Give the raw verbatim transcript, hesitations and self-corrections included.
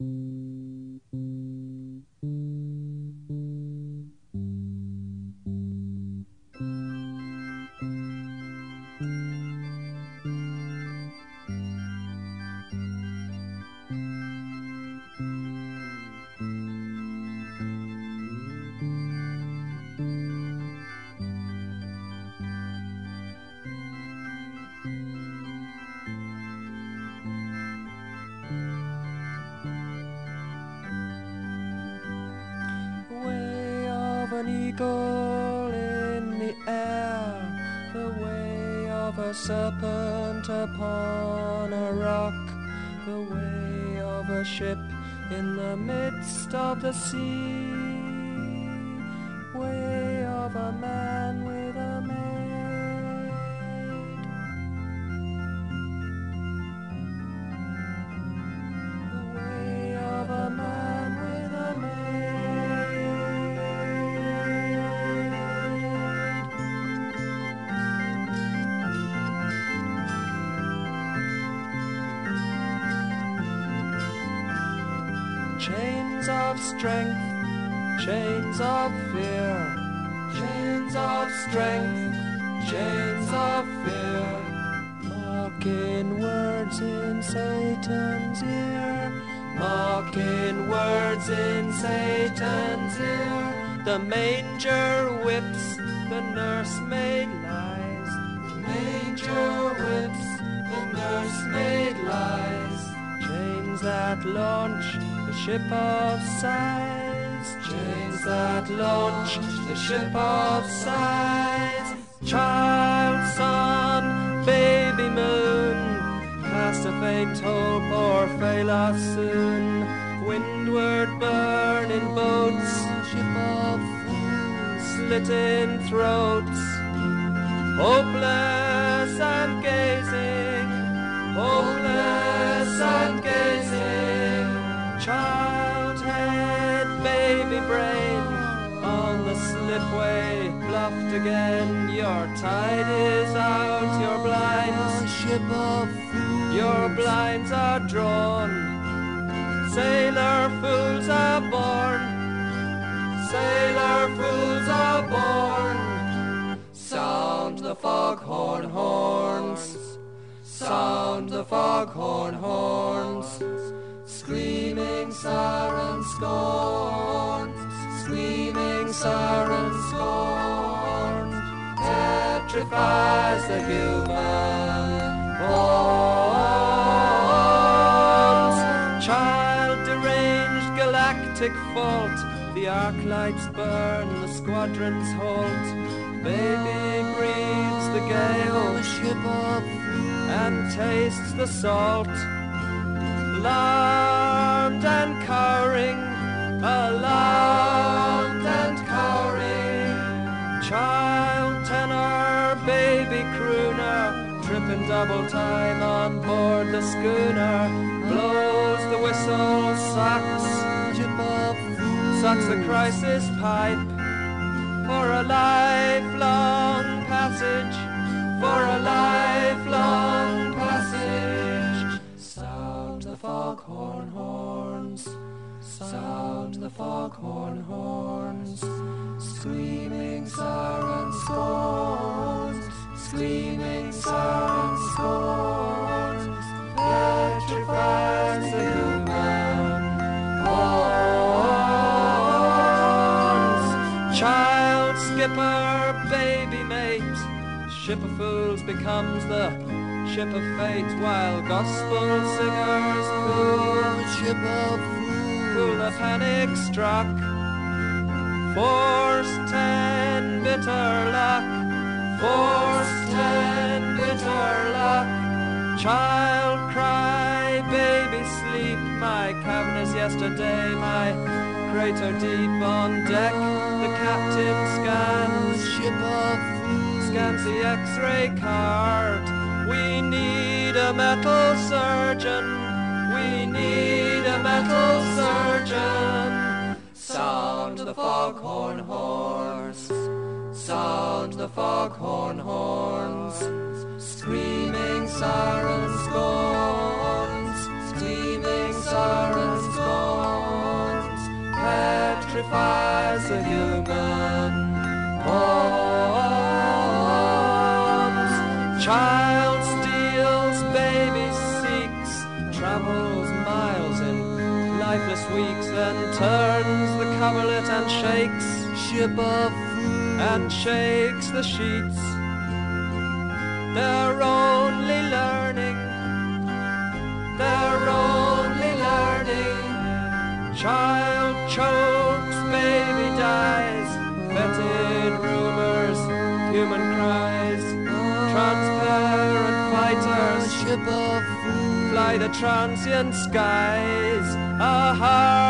An eagle in the air, the way of a serpent upon a rock, the way of a ship in the midst of the sea, way of a man with a maid. The way of a man with a maid. Chains of strength, chains of fear, chains of strength, chains of fear, mocking words in Satan's ear, mocking words in Satan's ear. The manger whips, the nursemaid lies, the manger whips, the nursemaid lies. Chains that launch the ship of sighs, chains that launch the ship of sighs. Child, sun, baby moon, cast a faint hope or fail us soon. Windward burning boats, ship of fools, slitting throats, hopeless and gazing, hopeless and gazing. Child head, baby brain, on the slipway, bluffed again. Your tide is out, your blinds, ship of fools, your blinds are drawn. Sailor fools are born, sailor fools are born. Sound the foghorn horns, sound the foghorn horns. Screaming siren scorns, screaming siren scorns, petrifies the human horns. Child deranged galactic fault, the arc lights burn, the squadrons halt. Baby breathes the gale, the ship of fools, and tastes the salt. Alarmed and cowering, alarmed and cowering. Child tenor, baby crooner, tripping double time on board the schooner. Blows the whistle, sucks, sucks the crisis pipe. For a lifelong passage, for a lifelong passage. Sound the foghorn horns, sound the foghorn horns. Screaming siren scorns, screaming siren scorns. Petrifies the human horns. Child skipper, baby mate, ship of fools becomes the ship of fate, while gospel singers cool, ship of fools, cool the panic struck. Force ten bitter luck, force ten bitter luck. Child cry, baby sleep, my cavern is yesterday, my crater deep on deck. The captain scans, ship of fools, scans the x-ray card. We need a metal surgeon, we need a metal surgeon. Sound the foghorn horns, sound the foghorn horns. Screaming siren scorns, screaming siren scorns. defies the human bonds. Child steals, baby seeks, travels miles in lifeless weeks, then turns the coverlet and shakes, Ship of food and shakes the sheets. They're only learning, they're only learning. Child chokes, baby dies, fetid rumors, human cries. Transparent fighters, ship of food fly the transient skies. A heart